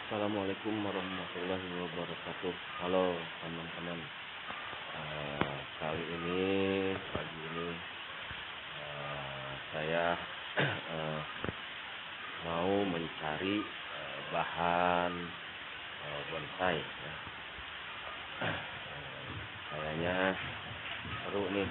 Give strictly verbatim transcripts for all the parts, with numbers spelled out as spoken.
Assalamualaikum warahmatullahi wabarakatuh. Halo teman-teman. Eh, kali ini pagi ini eh, saya eh, mau mencari eh, bahan eh, bonsai. Ya. Eh, kayaknya seru nih.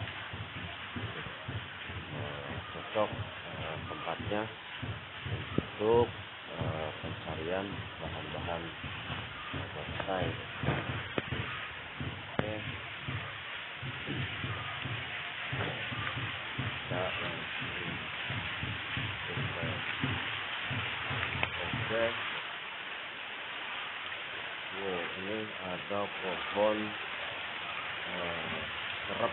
Eh, cocok eh, tempatnya untuk eh, pencarian bahan-bahan eh, bonsai. Oke, kita langsung proses. Oke, wow, ini ada pohon eh, serep,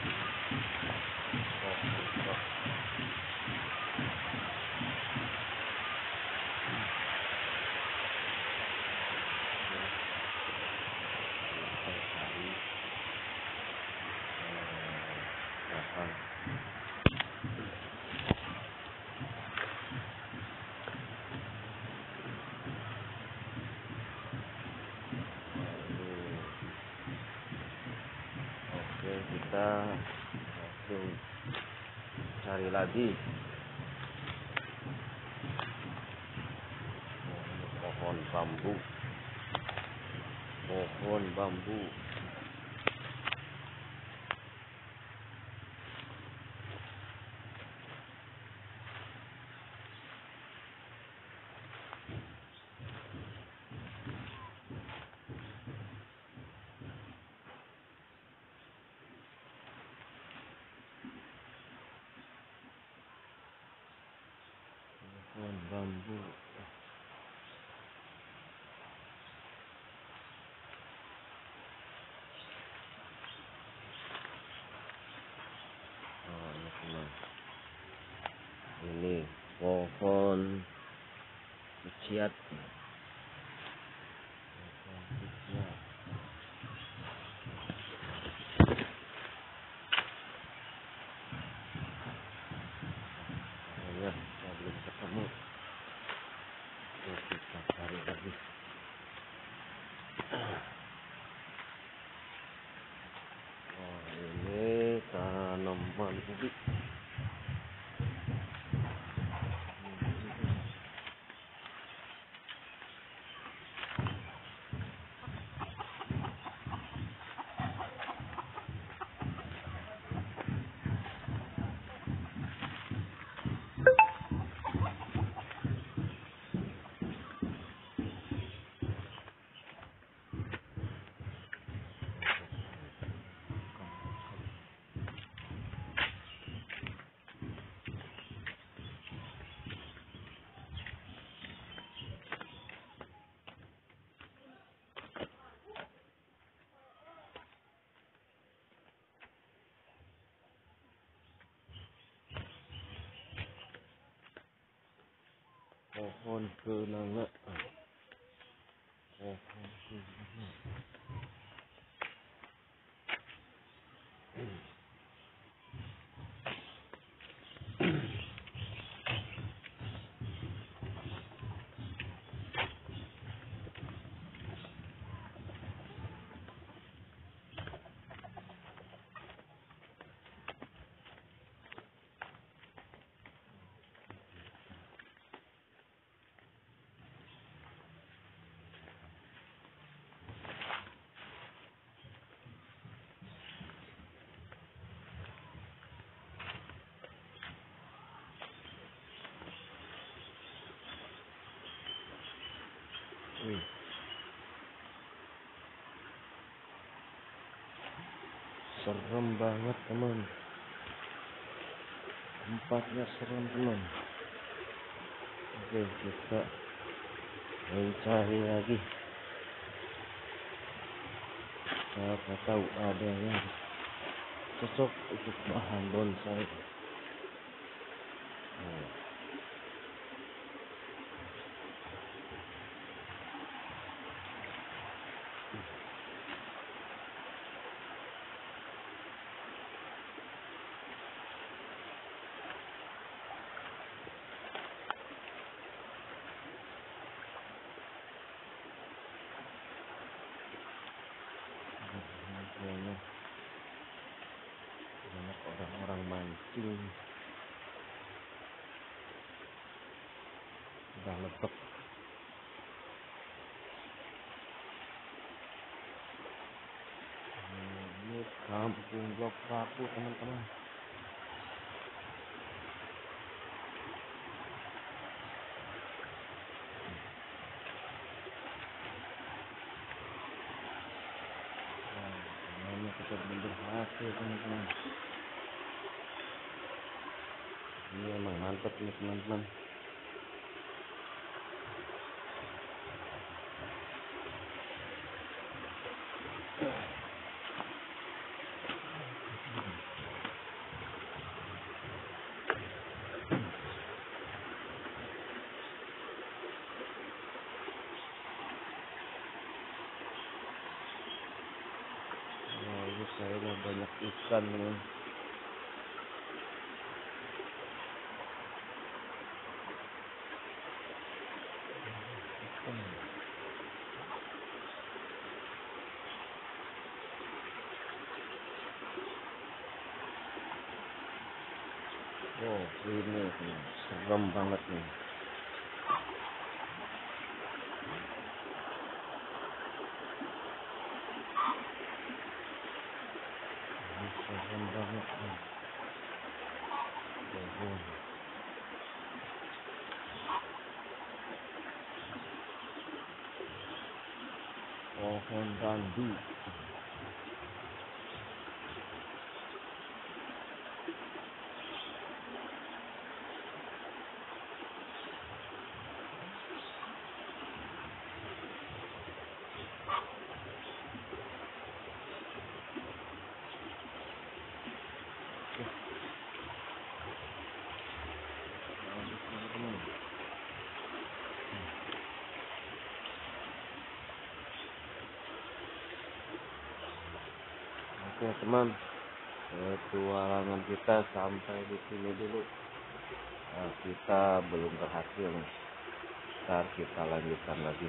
pohon serep. Kita cari eh, bahan. Oke, kita langsung cari lagi. Pohon bambu, pohon bambu. Pohon bambu. Oh, ini teman. Ini pohon kuciat. Pohon kuciat. Kayaknya saya belum ketemu. Oke, kita cari lagi. Oh, ini tanaman ubi. Pohon kenanga. Pohon kenanga. Wih, serem banget teman. Tempatnya serem teman. Oke, kita mencari lagi. Siapa tahu ada yang cocok untuk bahan bonsai. Oh. ada orang mancing, udah lebek. Ini kampung Blok Paku teman-teman. Nah, semuanya kita belum berhasil teman-teman. Ini emang mantap nih teman-teman. Nah, ini saya banyak ikan teman. Wow, ini serem banget nih. Ini serem banget nih. Pohon, pohon randu. Oke teman, petualangan kita sampai di sini dulu. Nah, kita belum berhasil. Ntar kita lanjutkan lagi.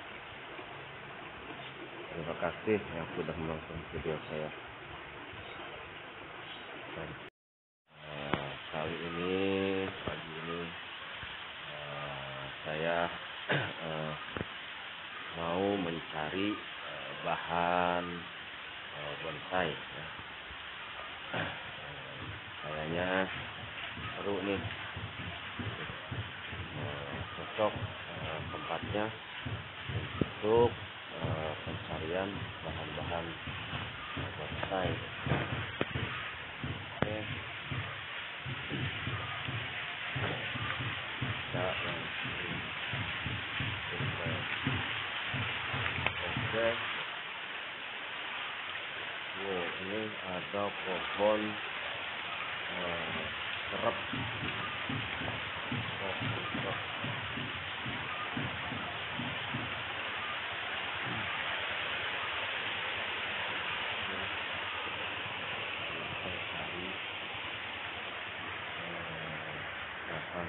Terima kasih yang sudah menonton video saya. Dan, uh, kali ini pagi ini uh, saya uh, mau mencari uh, bahan uh, bonsai. Ya. Uh, kayaknya seru nih. Uh, cocok uh, tempatnya untuk uh, pencarian bahan-bahan uh, bonsai. Oke, kita langsung oke. Wow, ini ada pohon uh, serep, pohon serep. Kita cari uh, bahan.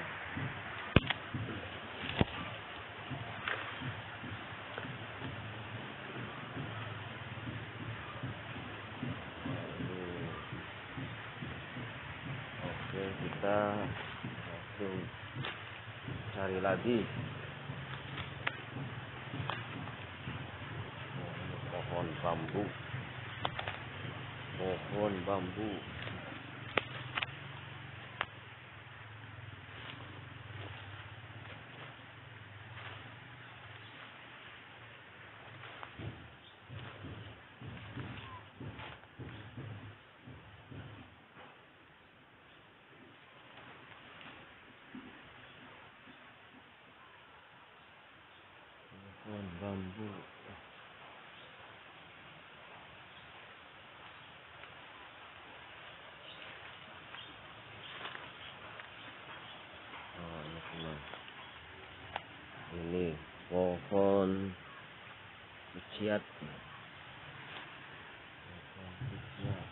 Oke, kita langsung cari lagi. Pohon bambu, pohon bambu. Pohon bambu. Oh, ini teman. Ini pohon kuciat. Pohon kuciat.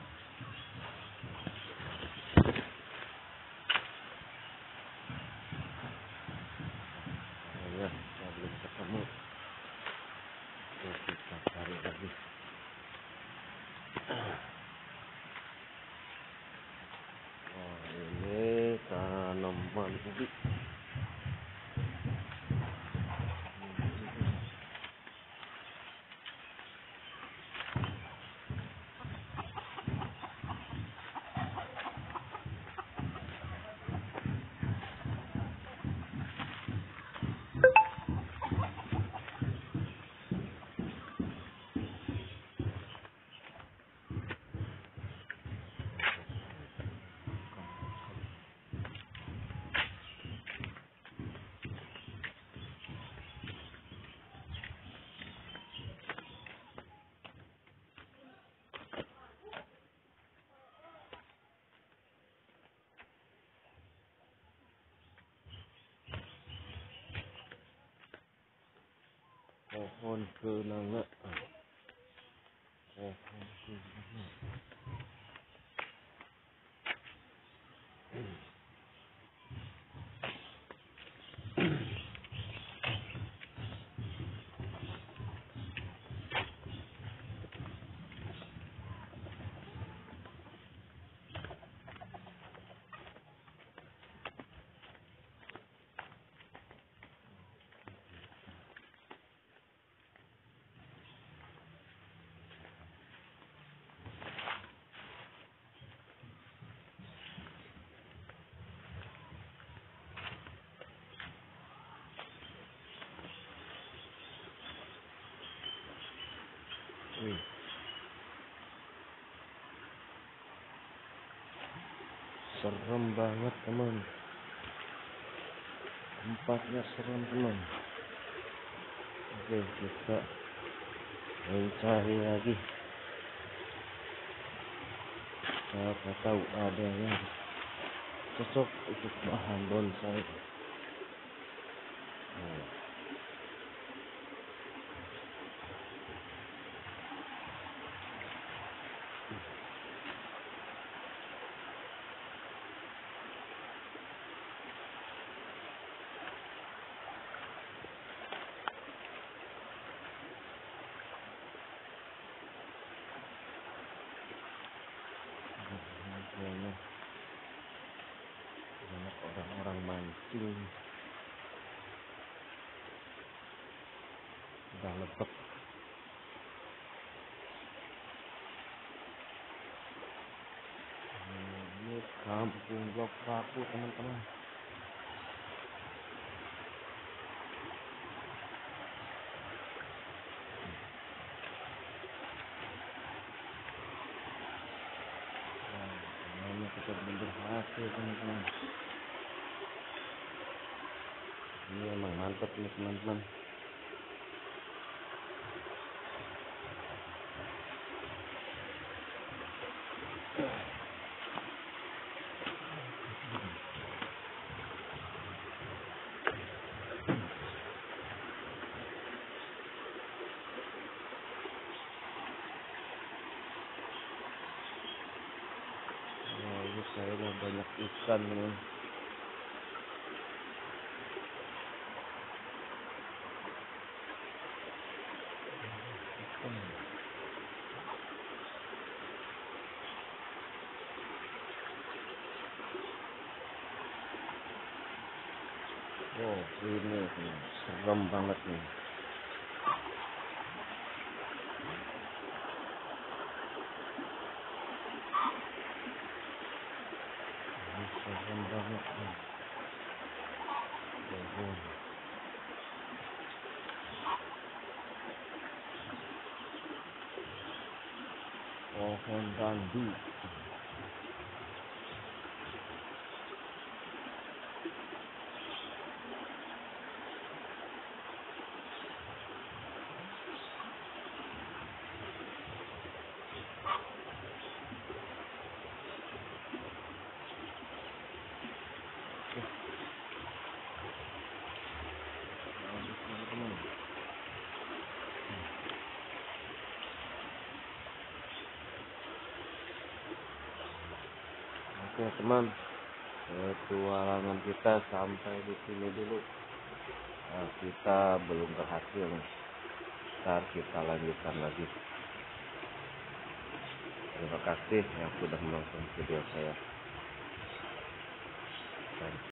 Kayaknya kita belum ketemu. Oke, kita cari lagi. pohon ubi. Pohon kenanga. Pohon kenanga. Wih. Serem banget teman, tempatnya serem teman. Oke, kita mencari lagi, siapa tahu ada yang cocok untuk bahan bonsai. Oh. Banyak, banyak orang-orang mancing, udah lepek. Ini kampung Blok Paku teman-teman. Nah, kita belum berhasil teman-teman. Ini emang mantap nih teman-teman. Nah, ini saya mau banyak ikan nih. Wow, ini nih, serem banget nih. Ini serem banget nih. Pohon. Pohon randu. Bagus teman-teman. Oke teman, petualangan kita sampai di sini dulu. Nah, kita belum berhasil nih. Ntar kita lanjutkan lagi. Terima kasih yang sudah menonton video saya. Dan